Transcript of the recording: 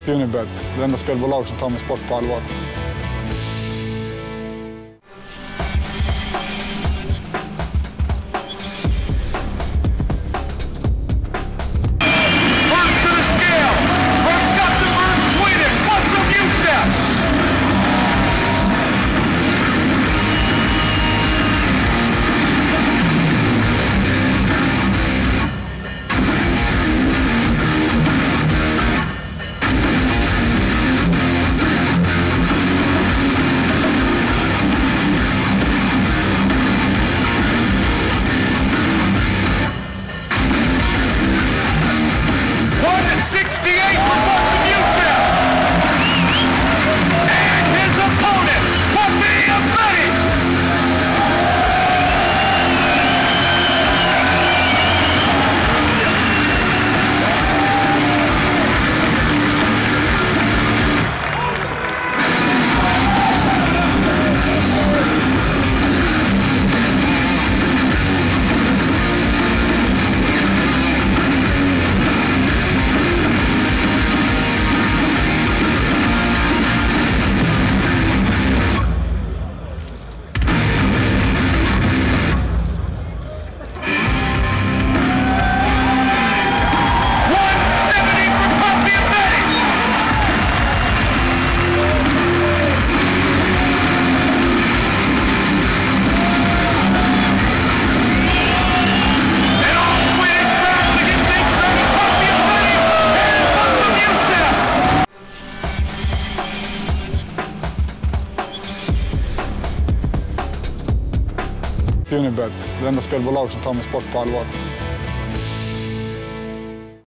Unibet, det enda spelbolag som tar min sport på allvar. Unibet, det enda spelbolag som tar min sport på allvar.